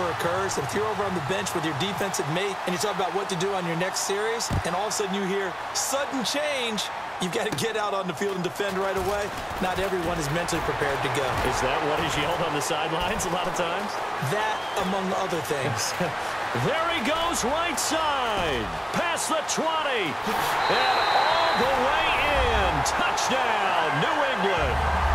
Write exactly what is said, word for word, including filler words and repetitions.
occurs. If you're over on the bench with your defensive mate and you talk about what to do on your next series, and all of a sudden you hear sudden change, you've got to get out on the field and defend right away. Not everyone is mentally prepared to go. Is that what is yelled on the sidelines a lot of times? That, among other things. There he goes right side. Past the twenty. And all the way in. Touchdown, New England.